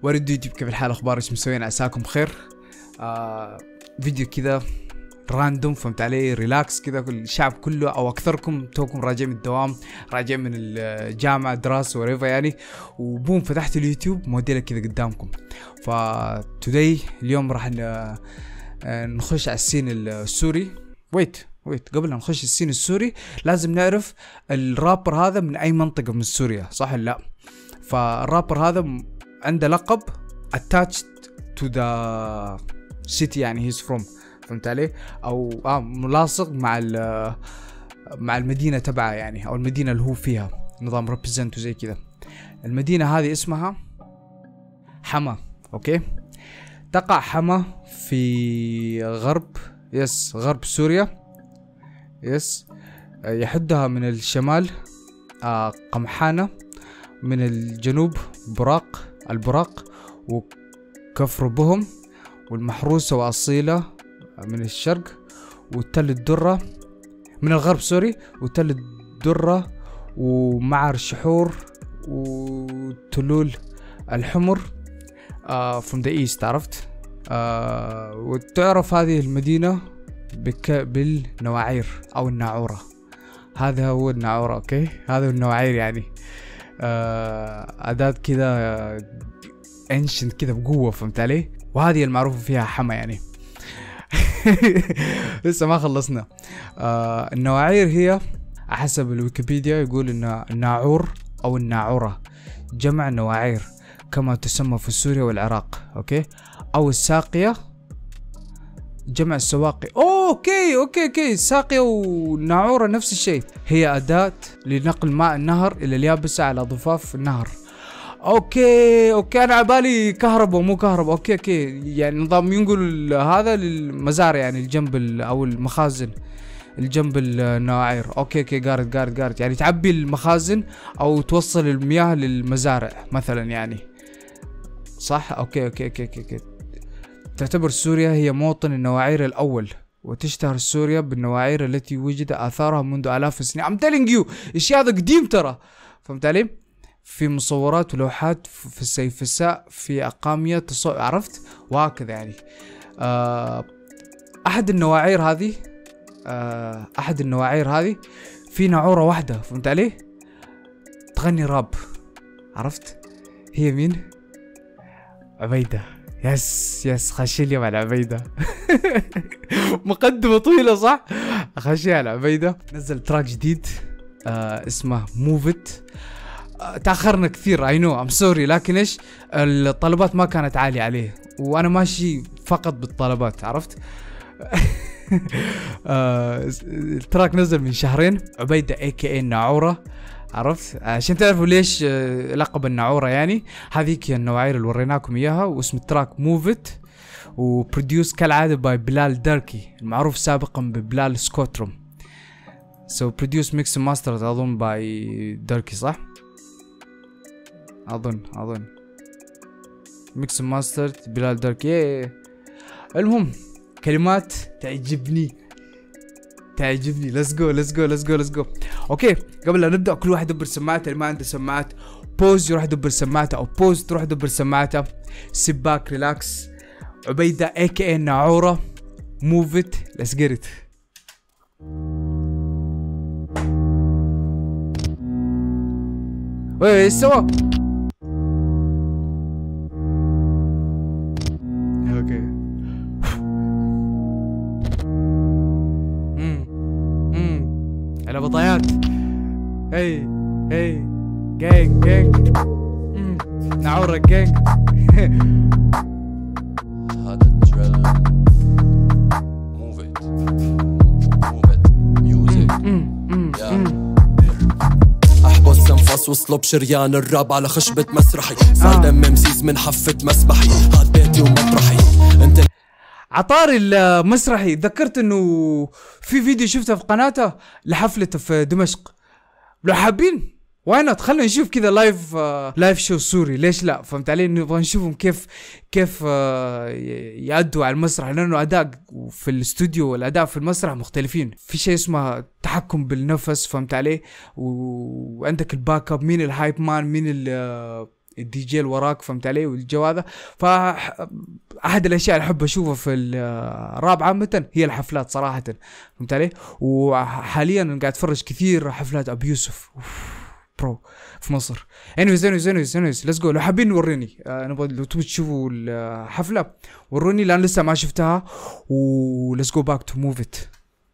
ورد يوتيوب، كيف الحال؟ اخبار؟ ايش مسوين؟ عساكم بخير. فيديو كذا راندوم، فهمت علي؟ ريلاكس كذا، الشعب كله او اكثركم توكم راجعين من الدوام، راجعين من الجامعه، دراسه وريفا يعني، وبوم فتحت اليوتيوب موديله كذا قدامكم. فتوداي اليوم راح نخش على السين السوري. ويت قبل ما نخش السين السوري لازم نعرف الرابر هذا من اي منطقه من سوريا، صح ولا لا؟ فالرابر هذا عنده لقب attached to the city، يعني he's from، فهمت علي؟ او ملاصق مع المدينه تبعه يعني، او المدينه اللي هو فيها، نظام represent وزي كذا. المدينه هذه اسمها حما. اوكي، تقع حما في غرب سوريا. يحدها من الشمال قمحانة، من الجنوب البراق وكفر بهم والمحروسة وأصيلة من الشرق، وتل الدرة من الغرب سوري، وتل الدرة ومعر الشحور وتلول الحمر from the east، عرفت؟ وتعرف هذه المدينة بالنواعير أو الناعورة. هذا هو الناعورة. أوكي، هذا هو النواعير يعني أداة كذا ancient كذا بقوة، فهمت علي؟ وهذه المعروفة فيها حما يعني. لسه ما خلصنا. النواعير هي حسب الويكيبيديا يقول إن الناعور أو الناعورة جمع نواعير كما تسمى في سوريا والعراق. أوكي، أو الساقية جمع السواقي. اوكي الساقية والناعورة نفس الشيء، هي أداة لنقل ماء النهر إلى اليابسة على ضفاف النهر. اوكي انا عبالي كهرباء مو كهرباء. اوكي يعني نظام ينقل هذا للمزارع يعني الجنب او المخازن الجنب النواعير. اوكي قارت يعني تعبي المخازن او توصل المياه للمزارع مثلا يعني، صح؟ اوكي تعتبر سوريا هي موطن النواعير الأول، وتشتهر سوريا بالنواعير التي وجد آثارها منذ آلاف السنين. I'm telling you الشيء هذا قديم ترى، فهمت علي؟ في مصورات ولوحات في السيفساء، في أقامية عرفت؟ وهكذا يعني. أحد النواعير هذه في ناعورة واحدة، فهمت علي؟ تغني راب، عرفت؟ هي مين؟ عبيدة. يس خشيلي مع العبيدة. مقدمة طويلة صح؟ خشي على العبيدة. نزل تراك جديد اسمه موفت. تأخرنا كثير I know I'm sorry، لكن ايش الطلبات ما كانت عالية عليه، وانا ماشي فقط بالطلبات، عرفت؟ التراك نزل من شهرين. عبيدة AKA الناعورة، عرفت؟ عشان تعرفوا ليش لقب الناعورة يعني. هذيك النواعير اللي وريناكم اياها، واسم التراك موفت، وبروديوس كالعادة باي بلال دركي، المعروف سابقا ببلال سكوتروم. بروديوس ميكس ماسترد اظن باي دركي، صح؟ اظن ميكس ماسترد بلال دركي. المهم كلمات تعجبني. let's go. اوكي، قبل لا نبدا كل واحد يدبر سماعته، اللي ما عنده سماعات بوز يروح يدبر سماعته، او بوز تروح تدبر سماعته. سيب باك ريلاكس. عبيدة AKA الناعورة، موفت، let's get it. وي سوا. اوكي على بطايات. هي جانج ناعورة جانج. هذا الدريل موفت ميوزك. احبس انفاس وصلوا بشريان الراب على خشبة مسرحي، صار دم ممسيز من حفة مسبحي، هاد بيتي ومطرحي. انت عطاري المسرحي، ذكرت انه في فيديو شفته في قناته لحفلته في دمشق. لو حابين وانا خلينا نشوف كذا لايف شو سوري، ليش لا؟ فهمت علي؟ نبغى نشوفهم كيف يأدوا على المسرح، لانه اداء في الاستوديو والاداء في المسرح مختلفين. في شيء اسمه تحكم بالنفس، فهمت علي؟ وعندك الباك اب، مين الهايب مان، مين الدي جي اللي وراك، فهمت علي، والجو هذا. ف احد الاشياء اللي احب اشوفها في الراب عامه هي الحفلات صراحه، فهمت علي. وحاليا قاعد اتفرج كثير حفلات ابو يوسف برو في مصر. anyways let's go. لو حابين نوريني نبغى لو تبغوا تشوفوا الحفله وروني، لان لسه ما شفتها. و let's go back to move it.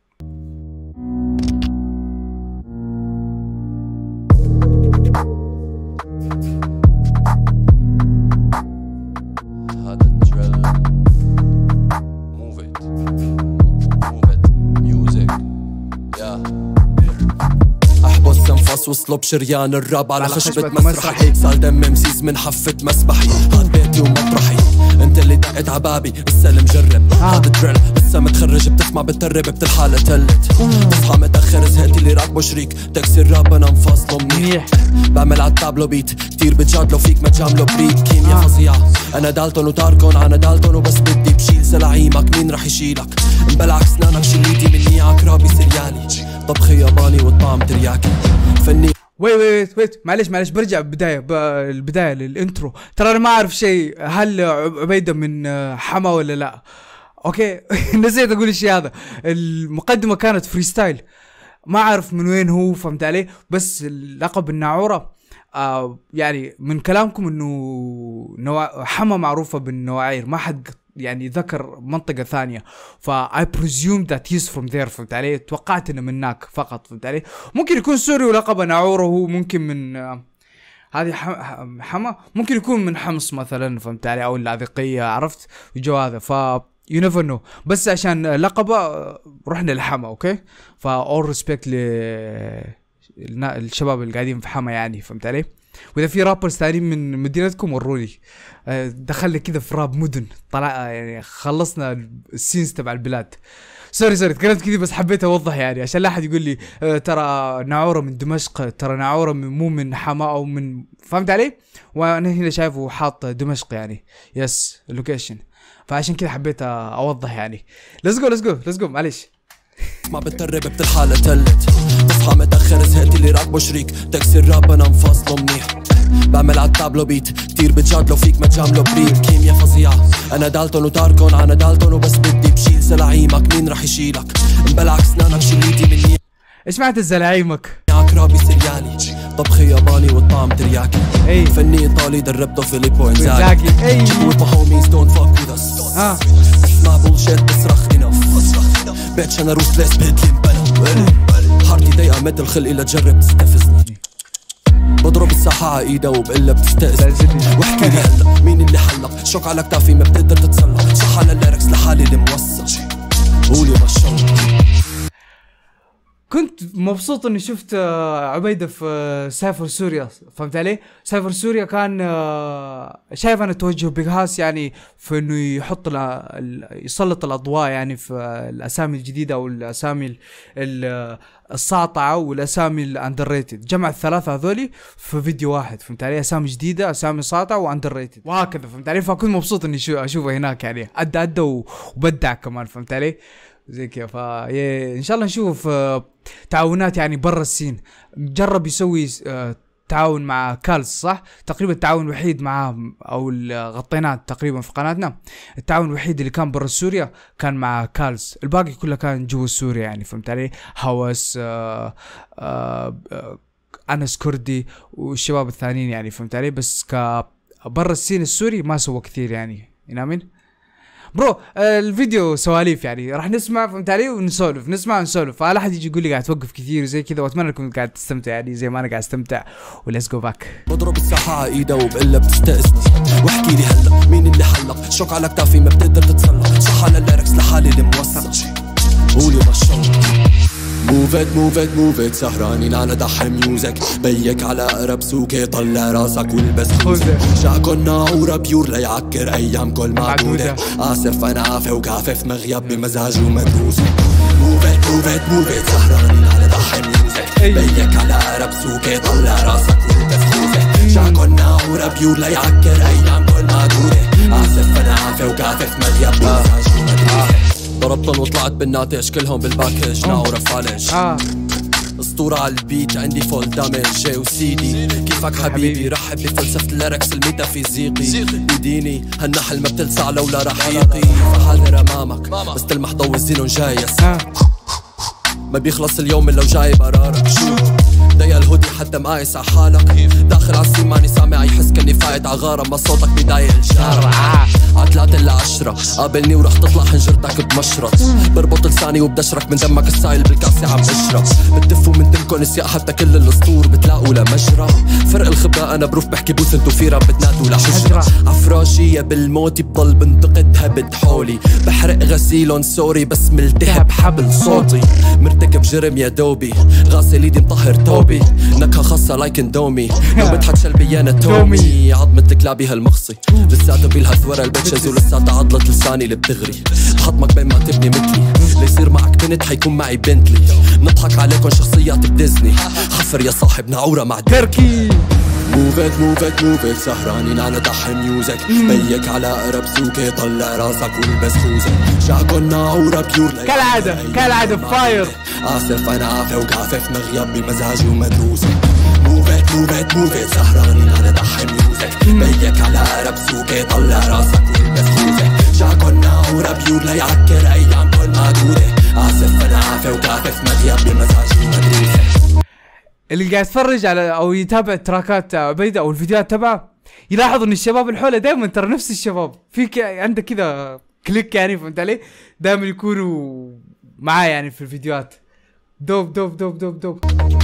وصلوا بشريان الراب على خشبة مسرحي. صار دم مسيز من حفة مسبحي. هاد بيتي ومطرحي، انت اللي دقت عبابي لسه المجرب. هاد دريل لسه متخرج، بتسمع بترب بتلحالة تلت. بصحى متأخر زهقت اللي راكبه شريك. تاكسي الراب انا مفاصله منيح. بعمل عالتابلو بيت كتير بتجادلو فيك ما تجاملو بريك. كيميا فظيعة انا دالتون وتاركون، انا دالتون وبس بدي بشيل سلاعيمك. مين رح يشيلك؟ مبلعك سنانك شليتي مني عكرابي سريالي. طبخي ياباني والطعم ترياكي فني. ويت معلش برجع بالبداية للانترو. ترى انا ما اعرف شيء، هل عبيدة من حما ولا لا؟ اوكي نسيت اقول الشيء هذا. المقدمة كانت فريستايل، ما اعرف من وين هو، فهمت عليه. بس لقب الناعورة يعني من كلامكم انه حما معروفة بالنواعير، ما حد يعني ذكر منطقة ثانية. I presume that he's from there، فهمت علي. توقعت انه من هناك فقط، فهمت علي. ممكن يكون سوري ولقبه ناعورة، هو ممكن من هذه حما، ممكن يكون من حمص مثلا، فهمت علي، او اللاذقية، عرفت الجو هذا. you never know. بس عشان لقبه رحنا لحما. اوكي، all respect الشباب اللي قاعدين في حما يعني، فهمت علي. واذا في رابرز ثانيين من مدينتكم وروني. دخلنا كذا في راب مدن، طلع يعني خلصنا السينز تبع البلاد. سوري تكلمت كذا، بس حبيت اوضح يعني عشان لا احد يقول لي ترى ناعورة من دمشق، ترى ناعورة مو من حما او من، فهمت علي. وانا هنا شايفه حاط دمشق يعني، يس لوكيشن. فعشان كذا حبيت اوضح يعني. let's go معلش. ما بترب بتلحالة تلت. بصحى متأخر زهقت اللي راكبه شريك. تاكسي الراب انا مفاصله منيح. بعمل عالتابلو بيت كتير بتجادلو فيك ما تجاملو بريك. كيميا فظيعة انا دالتون وتاركون، انا دالتون وبس بدي بشيل سلاعيمك. مين رح يشيلك؟ مبلعك سنانك شليتي مني. ايش معنى زلاعيمك؟ عكرابي سريالي. طبخي ياباني والطعم ترياكي. فني ايطالي دربته فيليبو انزاجي. جيبوت ما هوميز دونت فاك وذ اس. اسمع بولشيت بصرخ انف. بيتش انا روثليس بيدلي مبلا. حارتي ضيقة مثل خلقي لتجرب تستفزني. بضرب الساحة ع ايده وبقلها بتستأذني. واحكي لي هلا مين اللي حلق؟ شوك على كتافي ما بتقدر تتسلق. صح على الليركس لحالي اللي موصل. قولي ما شاء الله. كنت مبسوط اني شفت عبيدة في سايفر سوريا، فهمت علي. سايفر سوريا كان شايف انا توجه بيغهاس يعني في انه يحط يسلط الاضواء يعني في الاسامي الجديدة او الاسامي الساطعة والاسامي الاندرريتد. جمع الثلاثة هذولي في فيديو واحد، فهمت علي. اسامي جديدة، اسامي ساطعة واندرريتد وهكذا، فهمت علي. فكنت مبسوط اني اشوفه هناك يعني، ادى وبدع كمان، فهمت علي زي كيف. ان شاء الله نشوف تعاونات يعني برا السين. جرب يسوي تعاون مع كالز، صح؟ تقريبا التعاون الوحيد معاه او غطيناه تقريبا في قناتنا. التعاون الوحيد اللي كان برا سوريا كان مع كالز، الباقي كله كان جوا سوريا يعني، فهمت علي. هوس انس كردي والشباب الثانيين يعني، فهمت علي. بس برا السين السوري ما سوى كثير يعني، ينامين برو. الفيديو سواليف يعني، راح نسمع، فهمت علي، ونسولف، نسمع ونسولف. فلا حد يجي يقول لي قاعد توقف كثير وزي كذا. واتمنى انكم قاعد تستمتع يعني زي ما انا قاعد استمتع. وليتس جو باك. بضرب الساحة ع ايده وبقلها بتستأذني. واحكي لي هلا مين اللي حلق؟ شوك على كتافي ما بتقدر تتسلق. صح على الليركس لحالي اللي موصل. قولي ما شاء الله. موفت سهرانين على دحر ميوزك. بيك على اقرب سوكي طلع راسك والبس خوذة. جاكن ناعورة بيور ليعكر ايام كل معدودة. اسف انا عافي وكافف مغيب بمزاج ومدروسة. موفت سهرانين على دحر ميوزك. بيك على اقرب سوكي طلع راسك والبس خوذة. جاكن ناعورة بيور ليعكر ايام كل معدودة. اسف انا عافي وكافف مغيب بمزاج ومدروسة. ضربتن وطلعت بالناتج كلهم بالباكج. ناعورة فالج الاسطورة على البيت عندي فول دامج وسيدي كيفك حبيبي رحب بفلسفة الليركس الميتافيزيقي بديني هالنحل ما بتلسع لولا رحيقي فحاضر امامك بس تلمح ضوء الزينون جايس ما بيخلص اليوم الا وجاي برارك شو ضيق الهودي حتى مقايس ع حالك داخل عالسين ماني سامع يحس كاني فايت عغارة ما صوتك بداية الشارع عتلاتة ل10 قابلني ورح تطلع حنجرتك بمشرط بربط لساني وبدشرك من دمك السايل بالكاسة عم اشرب بتدفوا من دمكن اسياق حتى كل الاسطور بتلاقوا لمجرى فرق الخبرة انا بروف بحكي بوس انتو فيرا بتنادوا لحجرة عفراشية بالموت بضل بنتقدها بدحولي بحرق غسيلون سوري بس ملتهب حبل صوتي مرتكب جرم يا دوبي غاسل ايدي مطهر توبي نكهة خاصة لايك اندومي لو بتحك شلبي انا تومي عظمة الكلابي هالمخصي لساته بيلهث ورا البتشز ولساتها عضلة لساني اللي بتغري حطمك بين ما تبني مثلي ليصير معك بنت حيكون معي بنتلي نضحك عليكم شخصيات بديزني حفر يا صاحب نعورة مع تركي موفت سهرانين على دح ميوزك بيك على قرب سوكي طلع راسك والبس خوزك شعكن ناعورة بيور كالعادة فاير آسف أنا عافي وكافف مغيب بمزاجي ومدروسة موفت سهرانين على دح ميوزك بيك على قرب سوكي طلع راسك والبس خوزك شعكن ناعورة بيور ليعكر أيام كل معدودة آسف أنا عافي وكافف مغيب بمزاجي ومدروسة اللي قاعد يتفرج على او يتابع تراكات عبيدة او الفيديوهات تبعه يلاحظ ان الشباب اللي حوله دائما ترى نفس الشباب فيك عندك كذا كليك يعني فهمت علي دائما يكونوا معاه يعني في الفيديوهات دوب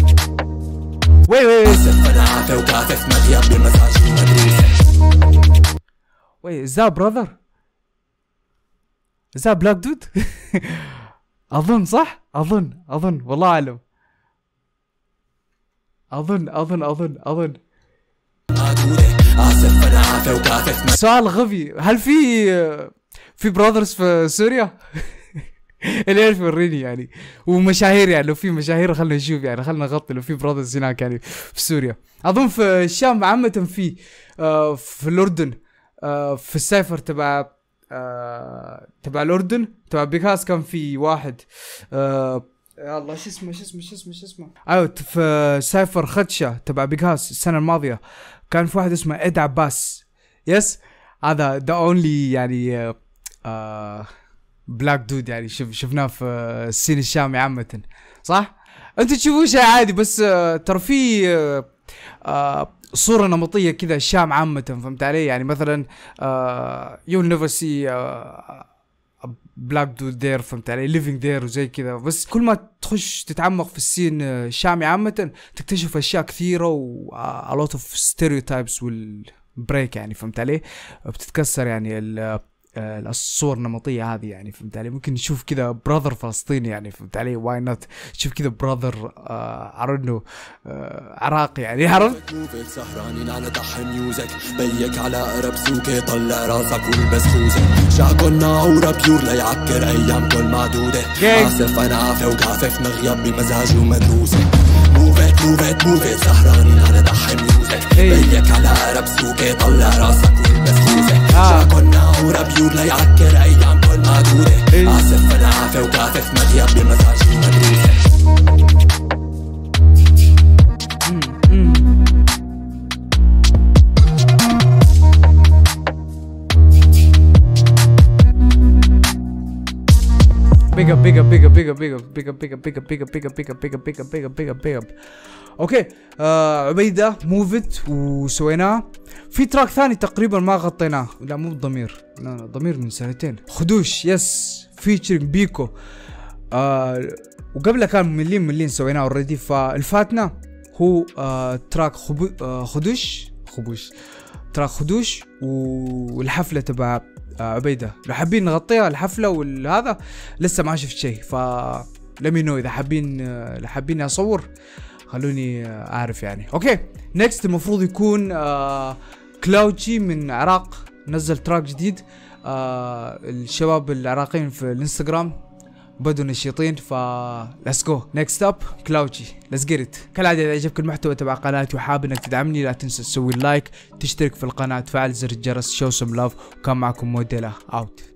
وي is that brother is that black dude اظن صح اظن والله اعلم اظن سؤال غبي هل في براذرز في سوريا اللي يعرف يوريني يعني ومشاهير يعني لو في مشاهير خلنا نشوف يعني خلنا نغطي لو في براذرز هناك يعني في سوريا اظن في الشام عامة في الاردن في السايفر تبع الاردن تبع بيكاس كان في واحد يا الله شو اسمه ايوه في سايفر خدشه تبع بيكاس السنه الماضيه كان في واحد اسمه إد عباس يس هذا ذا اونلي يعني بلاك دود يعني شفناه في السين الشامي عامه صح انت تشوفوا شيء عادي بس ترى في صوره نمطيه كذا الشام عامه فهمت علي يعني مثلا يو نيفر سي بلاك دود دير فهمت علي ليفينج دير وزي كذا بس كل ما تخش تتعمق في السين الشامي عامة تكتشف اشياء كثيرة و a lot of stereotypes والبريك يعني فهمت علي بتتكسر يعني الصور النمطية هذه يعني فهمت علي ممكن نشوف كذا براذر فلسطيني يعني فهمت علي واي نوت تشوف كذا براذر عرنه عراقي يعني عرفت سهرانين على دح ميوزك بيك على قرب سوكي طلع راسك والبس خوزك شعكن ناعورة بيور ليعكر ايام كل معدودة آسف انا عافي وكافف مغيب بمزاجي ومدروسة موفت سهرانين على دح ميوزك بيك على قرب سوكي طلع راسك والبس خوزك شعكن ناعورة بيور ليعكر ايام كل معدودة آسف انا عافي وكافف مغيب بمزاجي ومدروسة big up اوكي عبيدة موفت وسويناه في تراك ثاني تقريبا ما غطيناه لا مو الضمير لا ضمير من سنتين خدوش يس فيتشرنج بيكو وقبله كان ملين سويناه اوريدي فالفاتنا هو تراك خدوش تراك خدوش والحفلة تبع عبيدة لو حابين نغطيها الحفلة والهذا لسه ما شفت شيء ف لمي نو اذا حابين اصور خلوني اعرف يعني اوكي نيكست المفروض يكون كلاوجي من عراق نزل تراك جديد الشباب العراقيين في الانستغرام بدوا نشيطين ف ليتس جو نيكست اب كلاوجي ليتس جيت ات كالعاده اذا عجبك المحتوى تبع قناتي وحاب انك تدعمني لا تنسى تسوي لايك تشترك في القناه تفعل زر الجرس شو سم لاف وكان معكم موديلا اوت